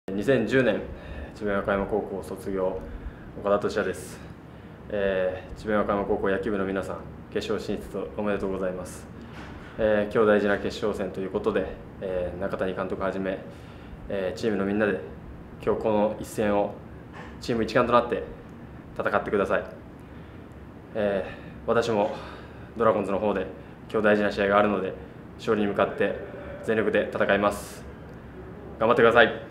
2010年、智弁和歌山高校卒業、岡田俊也です。智弁和歌山高校野球部の皆さん、決勝進出おめでとうございます。今日大事な決勝戦ということで、中谷監督はじめ、チームのみんなで今日この一戦をチーム一丸となって戦ってください。私もドラゴンズの方で今日大事な試合があるので、勝利に向かって全力で戦います。頑張ってください。